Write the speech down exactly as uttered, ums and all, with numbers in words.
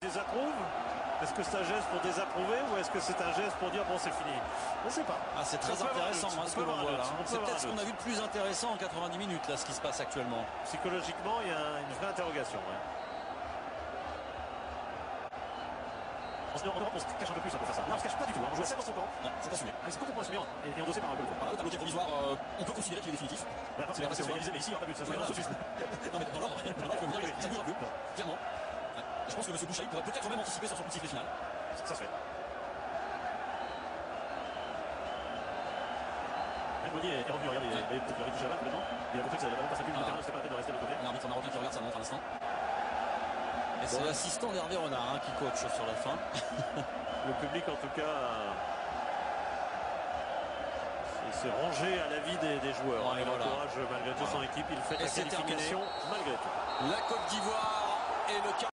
désapprouve? Est-ce que c'est un geste pour désapprouver ou est-ce que c'est un geste pour dire bon c'est fini? Je ne sais pas. Ah, c'est très intéressant hein, ce que l'on voit là. Hein. C'est peut-être ce qu'on a vu de plus intéressant en quatre-vingt-dix minutes là, ce qui se passe actuellement. Psychologiquement, il y a une vraie interrogation. Ouais. En Europe, on se cache un peu plus hein, pour faire ça. Non, on se cache pas du tout. Hein. On joue à sept dans son camp. C'est assumé. C'est complètement assumé et, et endossé par un goal. Voilà, le tableau qui est provisoire, euh, on peut considérer qu'il est définitif. Bah, c'est bien parce que c'est organisé, mais ici, il n'y a pas de but. Ça se fait suisse. Non, mais dans l'ordre, dans l'ordre, je peux vous dire que ça ne bougera plus. Clairement. Je pense que M. Bouchaï pourrait peut-être même anticiper sur son coup de sifflet final. Ça se fait. Meunier est revenu, regardez, il avait peut-être touché la balle complètement. Il a compris que ça allait passer plus vite, c'était pas la peine de rester de l'autre côté. L'arbitre en Marocain qui regarde sa montre à l'instant. Et c'est l'assistant d'Hervé Renard hein, qui coach sur la fin. Le public en tout cas s'est rangé à l'avis des, des joueurs. Ouais, il voilà. encourage malgré tout voilà. son équipe, il fait et la qualification terminé. malgré tout. La Côte d'Ivoire et le